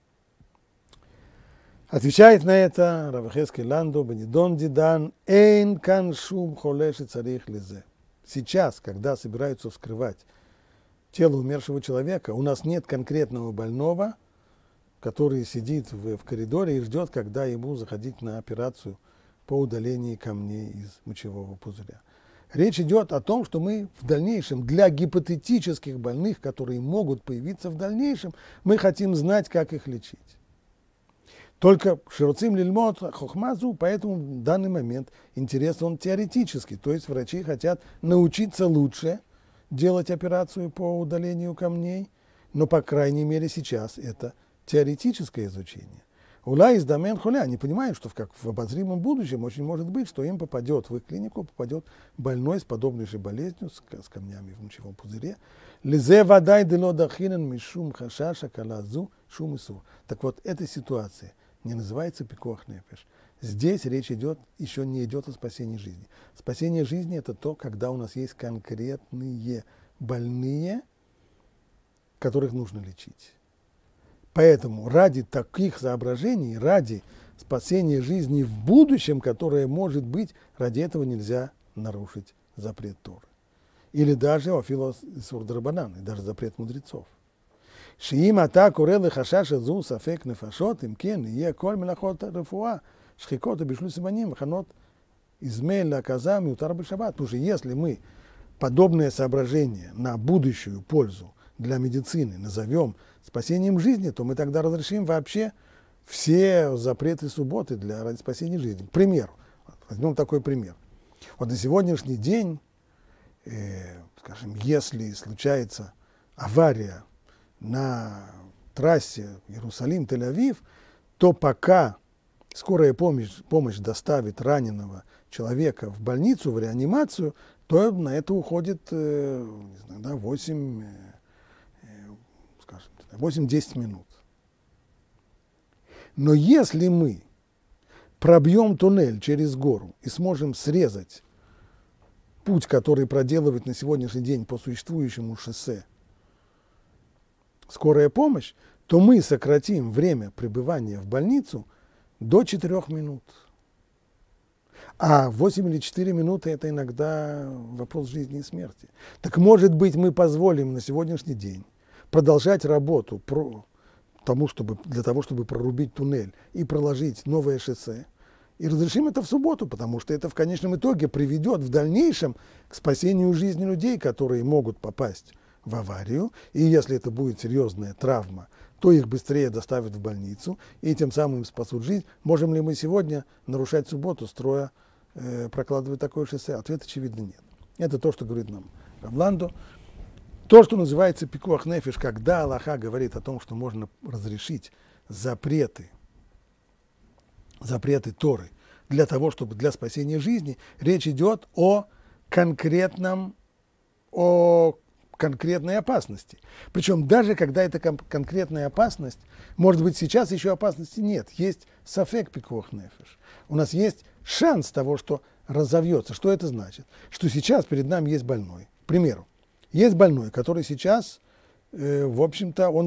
Отвечает на это Рав Хескель Ландо, Бенидон Дидан, эйн кан шум холе шецарих лизе. Сейчас, когда собираются вскрывать тело умершего человека, у нас нет конкретного больного, который сидит в коридоре и ждет, когда ему заходить на операцию по удалению камней из мочевого пузыря. Речь идет о том, что мы в дальнейшем для гипотетических больных, которые могут появиться в дальнейшем, мы хотим знать, как их лечить. Только широцим лильмот хохмазу, поэтому в данный момент интерес он теоретический, то есть врачи хотят научиться лучше делать операцию по удалению камней, но, по крайней мере, сейчас это теоретическое изучение. Ула из домен хуля, они понимают, что в обозримом будущем очень может быть, что им попадет в их клинику, попадет больной с подобной же болезнью, с камнями в мочевом пузыре. Лизе водай дело дахинен мишум хашаша калазу шум исур. Так вот, эта ситуация не называется пикуах нефеш. Здесь речь еще не идет о спасении жизни. Спасение жизни – это то, когда у нас есть конкретные больные, которых нужно лечить. Поэтому ради таких соображений, ради спасения жизни в будущем, которое может быть, ради этого нельзя нарушить запрет Торы. Или даже офилос исур драбанан, и даже запрет мудрецов. שאם אתה קורא לחשש הזו ספק נפשות, אם כן, יהיה כל מלאכות הרפואה, שחיקות ובישול סימנים, הכנות измей להקזה מיותר בשבת. Потому что если мы подобное соображение на будущую пользу для медицины назовем спасением жизни, то мы тогда разрешим вообще все запреты субботы ради спасения жизни. К примеру, возьмем такой пример. Вот на сегодняшний день, скажем, если случается авария на трассе Иерусалим-Тель-Авив, то пока скорая помощь доставит раненого человека в больницу, в реанимацию, то на это уходит 8-10 минут. Но если мы пробьем туннель через гору и сможем срезать путь, который проделывает на сегодняшний день по существующему шоссе скорая помощь, то мы сократим время пребывания в больницу до 4 минут. А 8 или 4 минуты – это иногда вопрос жизни и смерти. Так может быть, мы позволим на сегодняшний день продолжать работу для того, чтобы прорубить туннель и проложить новое шоссе, и разрешим это в субботу, потому что это в конечном итоге приведет в дальнейшем к спасению жизни людей, которые могут попасть в аварию, и если это будет серьезная травма, то их быстрее доставят в больницу, и тем самым спасут жизнь. Можем ли мы сегодня нарушать субботу, прокладывать такое шоссе? Ответ очевидно нет. Это то, что говорит нам Рав Ландо. То, что называется пикуах нефеш, когда Аллаха говорит о том, что можно разрешить запреты Торы для того, чтобы для спасения жизни, речь идет о конкретной опасности. Причем даже когда это конкретная опасность, может быть, сейчас еще опасности нет. Есть сафек пикуах нефеш. У нас есть шанс того, что разовьется. Что это значит? Что сейчас перед нами есть больной. К примеру, есть больной, который сейчас, в общем-то, он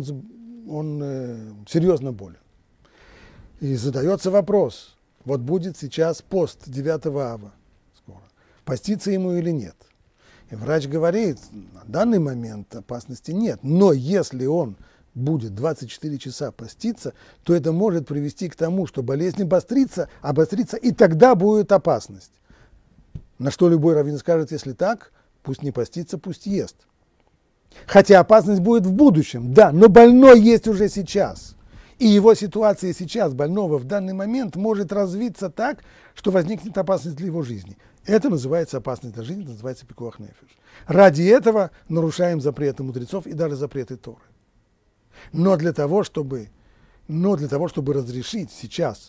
серьезно болен. И задается вопрос, вот будет сейчас пост 9 ава скоро, поститься ему или нет. И врач говорит, на данный момент опасности нет, но если он будет 24 часа поститься, то это может привести к тому, что болезнь обострится, и тогда будет опасность. На что любой раввин скажет, если так, пусть не постится, пусть ест. Хотя опасность будет в будущем, да, но больной есть уже сейчас. И его ситуация сейчас, больного в данный момент, может развиться так, что возникнет опасность для его жизни. Это называется опасность для жизни, это называется пикуах нефеш. Ради этого нарушаем запреты мудрецов и даже запреты Торы. Но для того, чтобы разрешить сейчас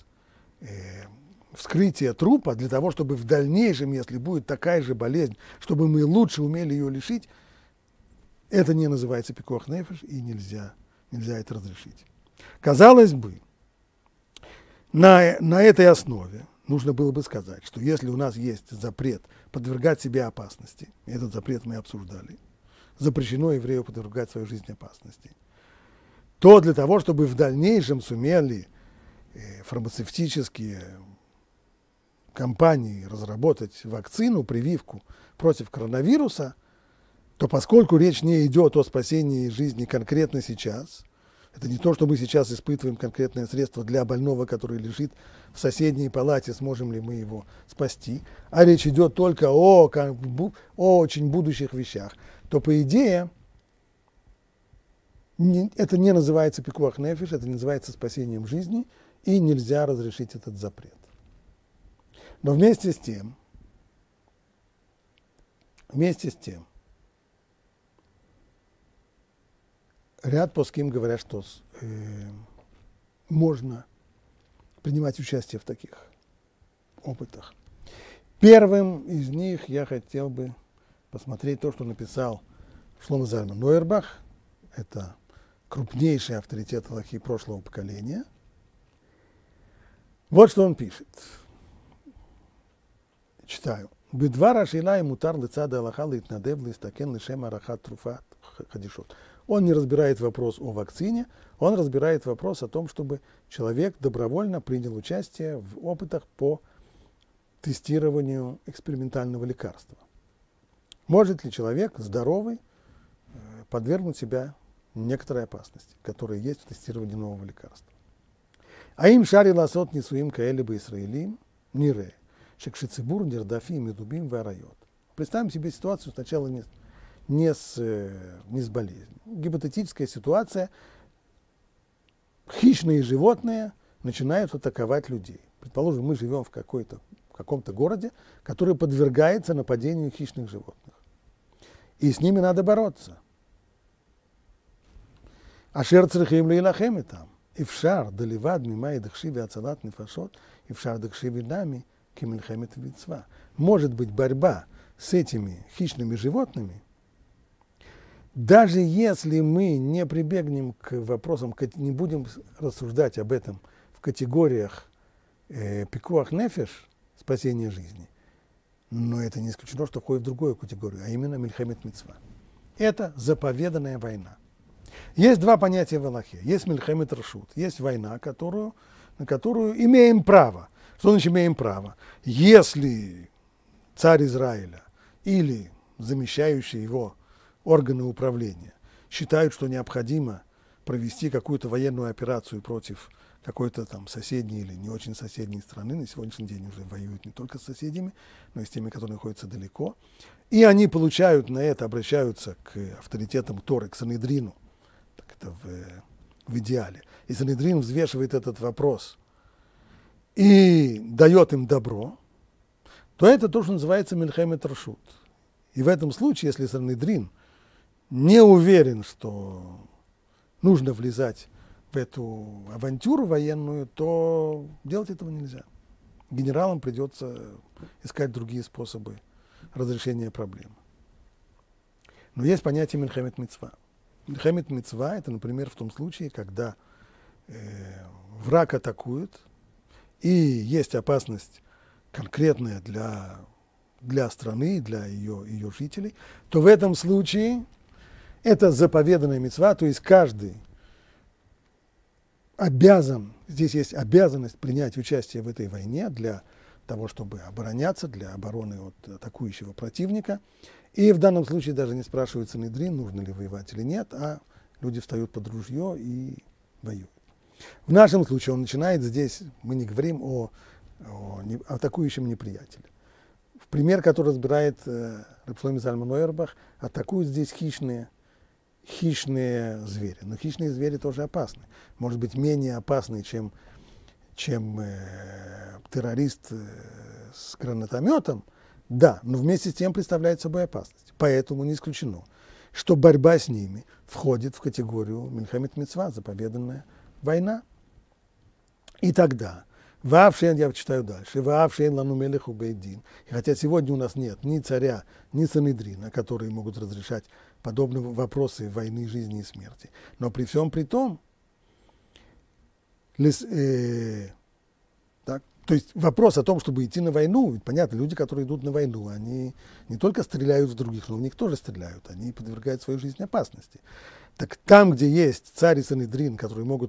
вскрытие трупа, для того, чтобы в дальнейшем, если будет такая же болезнь, чтобы мы лучше умели ее лечить, это не называется пикуах нефеш, и нельзя это разрешить. Казалось бы, на этой основе нужно было бы сказать, что если у нас есть запрет подвергать себя опасности, этот запрет мы обсуждали, запрещено еврею подвергать свою жизнь опасности, то для того, чтобы в дальнейшем сумели фармацевтические компании разработать вакцину, прививку против коронавируса, то поскольку речь не идет о спасении жизни конкретно сейчас, это не то, что мы сейчас испытываем конкретное средство для больного, который лежит в соседней палате, сможем ли мы его спасти, а речь идет только о очень будущих вещах, то, по идее, это не называется пикуах нефеш, это не называется спасением жизни, и нельзя разрешить этот запрет. Но вместе с тем, ряд поским говорят, что можно принимать участие в таких опытах. Первым из них я хотел бы посмотреть то, что написал Шломо Зальман Нойербах. Это крупнейший авторитет алахи прошлого поколения. Вот что он пишет. Читаю. Бедвар ашила и мутар лицада алаха литнадев листакен лишем арахат труфат хадишот. Он не разбирает вопрос о вакцине, он разбирает вопрос о том, чтобы человек добровольно принял участие в опытах по тестированию экспериментального лекарства. Может ли человек здоровый подвергнуть себя некоторой опасности, которая есть в тестировании нового лекарства? А им шари ласот нисуим каэли бы исраилим нире, шекшицибур нирдафим медубим варайот. Представим себе ситуацию сначала не с болезнью. Гипотетическая ситуация. Хищные животные начинают атаковать людей. Предположим, мы живем в каком-то городе, который подвергается нападению хищных животных. И с ними надо бороться. Ашер црихим лейлахем там. Ифшар деливад мимай дахшиви ацалат нефашот, ифшар дахшиви нами кемельхемет вицва. Может быть, борьба с этими хищными животными, даже если мы не прибегнем к вопросам, не будем рассуждать об этом в категориях пикуах нефеш, спасения жизни, но это не исключено, что входит в другую категорию, а именно мильхемет мицва. Это заповеданная война. Есть два понятия в Аллахе. Есть мильхемет рашут, есть война, на которую имеем право. Что значит имеем право? Если царь Израиля или замещающие его органы управления считают, что необходимо провести какую-то военную операцию против какой-то там соседней или не очень соседней страны, на сегодняшний день уже воюют не только с соседями, но и с теми, которые находятся далеко, и они получают на это, обращаются к авторитетам Торы, к Санедрину, так это в идеале, и Санедрин взвешивает этот вопрос и дает им добро, то это то, что называется мильхемет рашут. И в этом случае, если Санедрин не уверен, что нужно влезать в эту авантюру военную, то делать этого нельзя. Генералам придется искать другие способы разрешения проблемы. Но есть понятие мильхемет мицва. Мильхемет мицва – это, например, в том случае, когда враг атакует, и есть опасность конкретная для страны, для ее жителей, то в этом случае это заповеданная мицва, то есть каждый обязан, здесь есть обязанность принять участие в этой войне для того, чтобы обороняться, для обороны от атакующего противника. И в данном случае даже не спрашивается Санедрин, нужно ли воевать или нет, а люди встают под ружье и воюют. В нашем случае он начинает здесь, мы не говорим о атакующем неприятеле. В пример, который разбирает Рав Шломо Залман Ойербах, атакуют здесь хищные звери. Но хищные звери тоже опасны. Может быть, менее опасны, чем террорист с гранатометом, да, но вместе с тем представляет собой опасность. Поэтому не исключено, что борьба с ними входит в категорию мильхемет мицва, заповеданная война. И тогда, я читаю дальше, и хотя сегодня у нас нет ни царя, ни Санедрина, которые могут разрешать подобные вопросы войны, жизни и смерти, но при всем при том, то есть вопрос о том, чтобы идти на войну, ведь понятно, люди, которые идут на войну, они не только стреляют в других, но в них тоже стреляют, они подвергают свою жизнь опасности. Так там, где есть царь и Санедрин, которые могут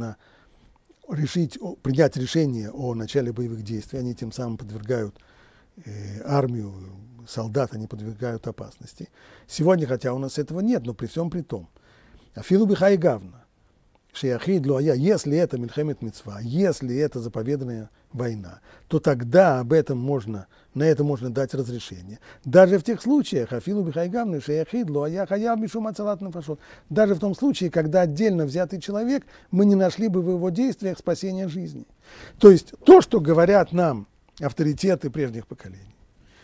принять решение о начале боевых действий, они тем самым подвергают армию, солдат, они подвергают опасности. Сегодня, хотя у нас этого нет, но при всем при том, афилу бихай гавна, шеяхид лоая, если это мильхемет мицва, если это заповеданная война, то тогда на это можно дать разрешение. Даже в тех случаях, афилу бихай гавна, шеяхид лоая, хаяв мишум ацалат нафашот, даже в том случае, когда отдельно взятый человек, мы не нашли бы в его действиях спасения жизни. То есть то, что говорят нам авторитеты прежних поколений,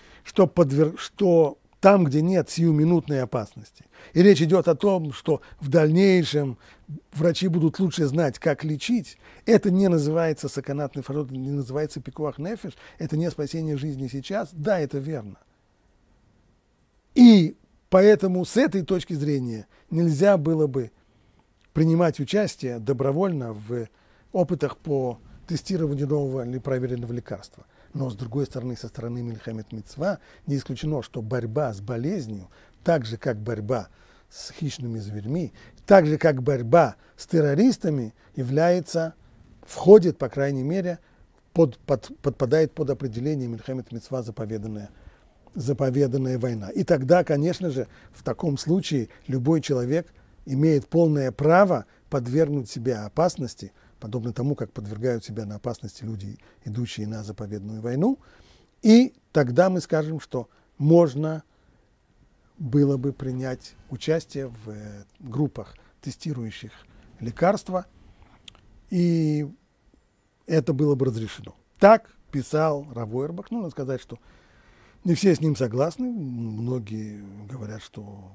что там, где нет сиюминутной опасности, и речь идет о том, что в дальнейшем врачи будут лучше знать, как лечить, это не называется саканат нефашот, не называется пикуах нефеш, это не спасение жизни сейчас, да, это верно. И поэтому с этой точки зрения нельзя было бы принимать участие добровольно в опытах по тестированию нового или проверенного лекарства. Но, с другой стороны, со стороны мильхемет мицва не исключено, что борьба с болезнью, так же, как борьба с хищными зверьми, так же, как борьба с террористами, входит, по крайней мере, подпадает под определение мильхемет мицва, заповеданная война. И тогда, конечно же, в таком случае любой человек имеет полное право подвергнуть себя опасности, подобно тому, как подвергают себя на опасности люди, идущие на заповедную войну. И тогда мы скажем, что можно было бы принять участие в группах, тестирующих лекарства, и это было бы разрешено. Так писал Рав Ойербах. Надо сказать, что не все с ним согласны. Многие говорят, что,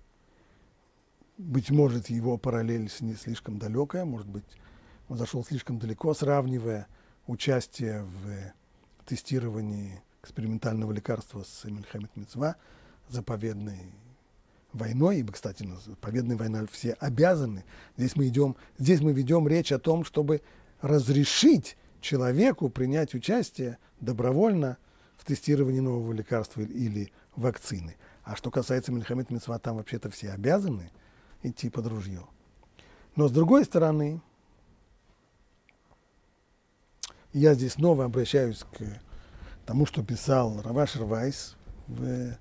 быть может, его параллель не слишком далекая, может быть, он зашел слишком далеко, сравнивая участие в тестировании экспериментального лекарства с мильхемет мицва, заповедной войной. Ибо, кстати, заповедная война все обязаны. Здесь мы ведем речь о том, чтобы разрешить человеку принять участие добровольно в тестировании нового лекарства или вакцины. А что касается мильхемет мицва, там вообще-то все обязаны. идти под ружье. Но с другой стороны, я здесь снова обращаюсь к тому, что писал Рав Ашер Вайс в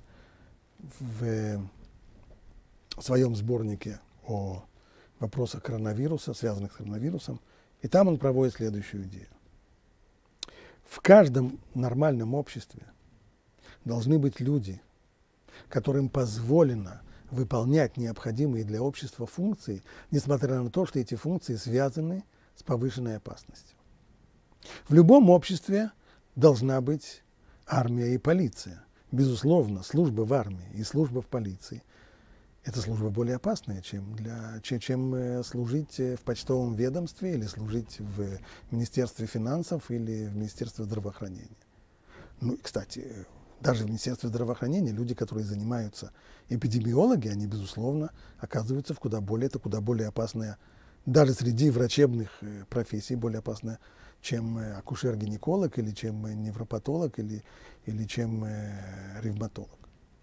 своем сборнике о вопросах коронавируса, связанных с коронавирусом, и там он проводит следующую идею. В каждом нормальном обществе должны быть люди, которым позволено выполнять необходимые для общества функции, несмотря на то, что эти функции связаны с повышенной опасностью. В любом обществе должна быть армия и полиция. Безусловно, служба в армии и служба в полиции – это служба более опасная, чем служить в почтовом ведомстве или служить в Министерстве финансов или в Министерстве здравоохранения. Ну, кстати, даже в Министерстве здравоохранения люди, которые занимаются эпидемиологи, они, безусловно, оказываются это куда более опасная, даже среди врачебных профессий, более опасная, чем акушер-гинеколог, или чем невропатолог, или чем ревматолог.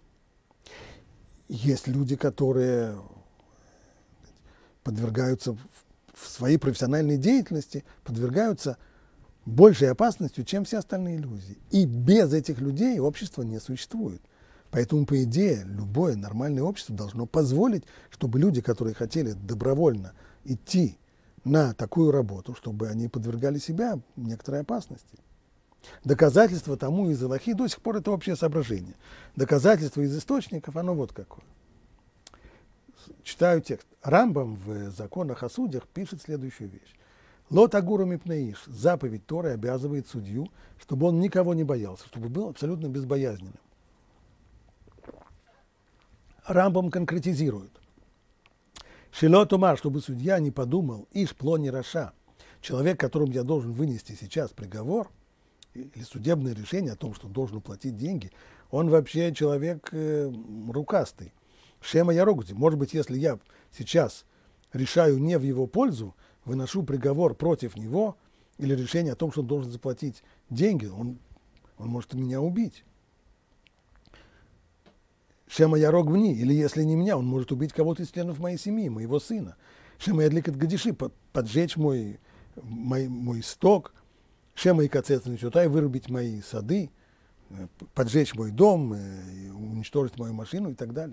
Есть люди, которые подвергаются в своей профессиональной деятельности, подвергаются большей опасностью, чем все остальные люди. И без этих людей общество не существует. Поэтому, по идее, любое нормальное общество должно позволить, чтобы люди, которые хотели добровольно идти на такую работу, чтобы они подвергали себя некоторой опасности. Доказательство тому из Алахи, до сих пор это общее соображение. Доказательство из источников, оно вот какое. Читаю текст. Рамбам в законах о судьях пишет следующую вещь. Лот агуру мипнеиш. Заповедь Торы обязывает судью, чтобы он никого не боялся, чтобы был абсолютно безбоязненным. Рамбам конкретизирует. Шилот умар, чтобы судья не подумал, иш плони раша, человек, которому я должен вынести сейчас приговор или судебное решение о том, что он должен уплатить деньги, он вообще человек рукастый. Шема ярогути. Может быть, если я сейчас решаю не в его пользу, выношу приговор против него или решение о том, что он должен заплатить деньги, он может меня убить. Шема ярог вни, или если не меня, он может убить кого-то из членов моей семьи, моего сына. Шема ядликат гадиши, поджечь мой сток. Шема и кацецный чутай, вырубить мои сады, поджечь мой дом, уничтожить мою машину и так далее.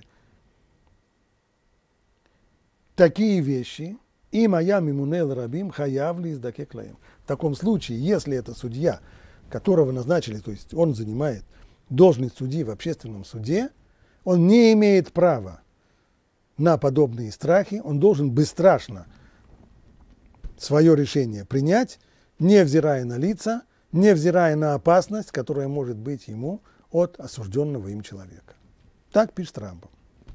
Такие вещи и моя мимунел рабим хаявли из дакеклаем. В таком случае, если это судья, которого назначили, то есть он занимает должность судьи в общественном суде, он не имеет права на подобные страхи, он должен бесстрашно свое решение принять, невзирая на лица, невзирая на опасность, которая может быть ему от осужденного им человека. Так пишет Рамбам.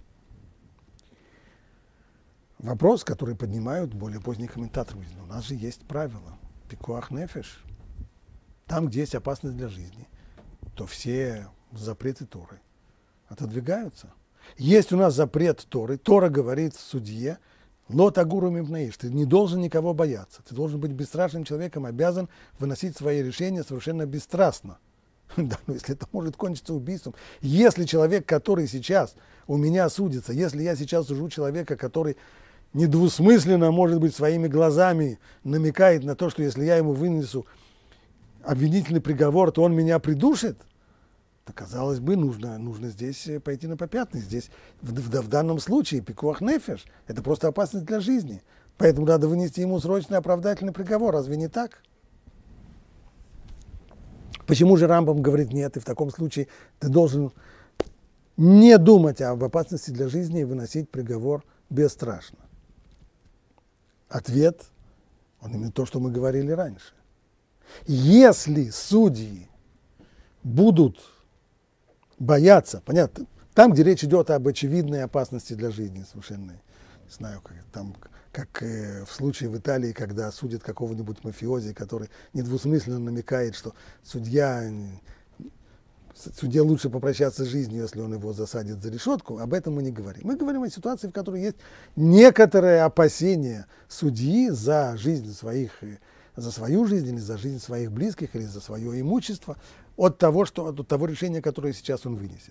Вопрос, который поднимают более поздние комментаторы. У нас же есть правило. Пикуах нефеш. Там, где есть опасность для жизни, то все запреты Торы отодвигаются. Есть у нас запрет Торы. Тора говорит судье, лот агуру мипнаиш, ты не должен никого бояться. Ты должен быть бесстрашным человеком, обязан выносить свои решения совершенно бесстрастно. Да, но если это может кончиться убийством. Если человек, который сейчас у меня судится, если я сейчас сужу человека, который недвусмысленно, может быть, своими глазами намекает на то, что если я ему вынесу обвинительный приговор, то он меня придушит, то, казалось бы, нужно здесь пойти на попятный. Здесь в данном случае пикуах нефеш – это просто опасность для жизни. Поэтому надо вынести ему срочный оправдательный приговор. Разве не так? Почему же Рамбам говорит нет, и в таком случае ты должен не думать об опасности для жизни и выносить приговор бесстрашно? Ответ, он именно то, что мы говорили раньше. Если судьи будут бояться, понятно, там, где речь идет об очевидной опасности для жизни, совершенно, не знаю, как в случае в Италии, когда судят какого-нибудь мафиози, который недвусмысленно намекает, что судье лучше попрощаться с жизнью, если он его засадит за решетку, об этом мы не говорим. Мы говорим о ситуации, в которой есть некоторое опасение судьи за жизнь за свою жизнь или за жизнь своих близких или за свое имущество от того решения, которое сейчас он вынесет.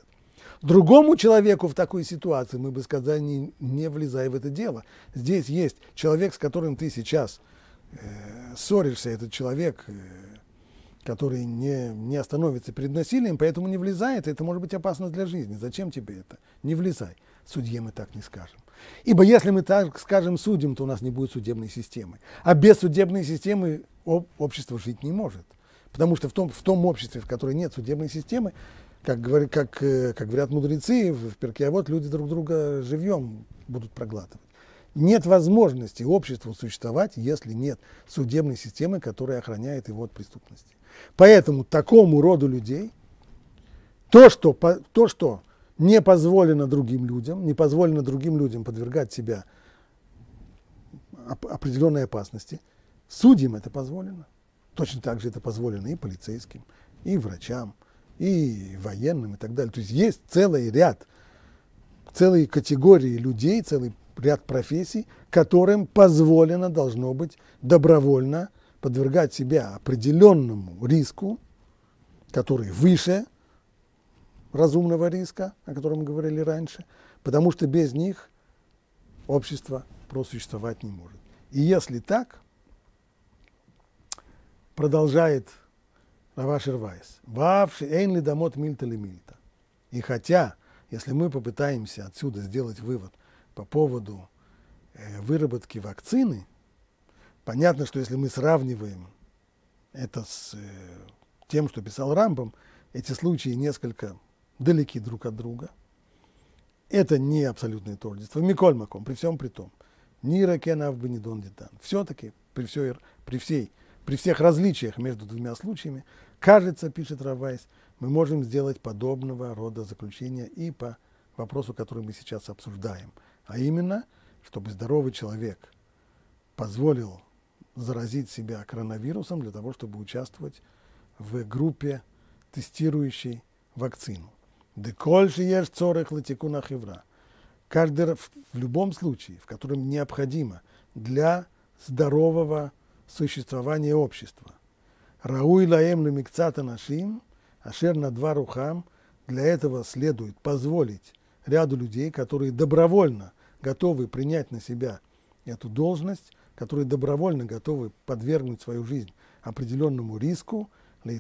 Другому человеку в такой ситуации мы бы сказали, не влезай в это дело. Здесь есть человек, с которым ты сейчас ссоришься, этот человек, который не остановится перед насилием, поэтому не влезает, это может быть опасно для жизни. Зачем тебе это? Не влезай. Судье мы так не скажем. Ибо если мы так скажем судьям, то у нас не будет судебной системы. А без судебной системы общество жить не может. Потому что в том обществе, в котором нет судебной системы, как говорят мудрецы, в Перкей Авот люди друг друга живьем будут проглатывать. Нет возможности обществу существовать, если нет судебной системы, которая охраняет его от преступности. Поэтому такому роду людей то, что не позволено другим людям подвергать себя определенной опасности, судьям это позволено. Точно так же это позволено и полицейским, и врачам, и военным, и так далее. То есть есть целые категории людей, целый ряд профессий, которым позволено, должно быть, добровольно подвергать себя определенному риску, который выше разумного риска, о котором мы говорили раньше, потому что без них общество просуществовать не может. И если так, продолжает Рав Ашер Вайс, «Вавши эйн ли дамот мильта ли мильта». И хотя, если мы попытаемся отсюда сделать вывод по поводу выработки вакцины, понятно, что если мы сравниваем это с тем, что писал Рамбам, эти случаи несколько далеки друг от друга. Это не абсолютное тождество. Миколь маком, при всем при том. Нира кенав бенедон дитан. Все-таки при всех различиях между двумя случаями, кажется, пишет Рав Вайс, мы можем сделать подобного рода заключения и по вопросу, который мы сейчас обсуждаем. А именно, чтобы здоровый человек позволил заразить себя коронавирусом для того, чтобы участвовать в группе, тестирующей вакцину. Декольши ешь цорых латикуна хевра. Каждый в любом случае, в котором необходимо для здорового существования общества. Рауй лаем лемикцата нашим, ашер на два рухам. Для этого следует позволить ряду людей, которые добровольно готовы принять на себя эту должность, которые добровольно готовы подвергнуть свою жизнь определенному риску,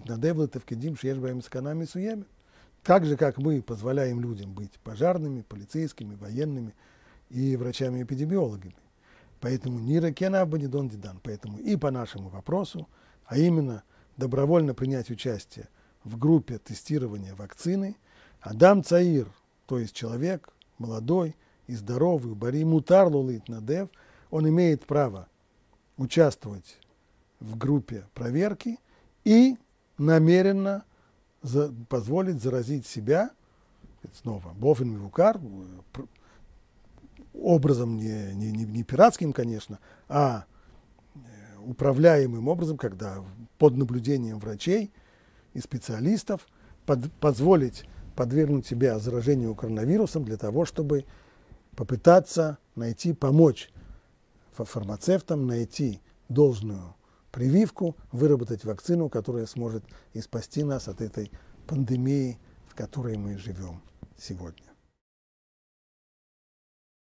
так же, как мы позволяем людям быть пожарными, полицейскими, военными и врачами-эпидемиологами. Поэтому нира кена бенедон дидан. Поэтому и по нашему вопросу, а именно добровольно принять участие в группе тестирования вакцины, Адам Цаир, то есть человек молодой и здоровый, бари мутар лолит надев, он имеет право участвовать в группе проверки и намеренно позволить заразить себя, снова, бофен мивукар, образом не пиратским, конечно, а управляемым образом, когда под наблюдением врачей и специалистов позволить подвергнуть себя заражению коронавирусом для того, чтобы попытаться помочь фармацевтам найти должную прививку, выработать вакцину, которая сможет и спасти нас от этой пандемии, в которой мы живем сегодня.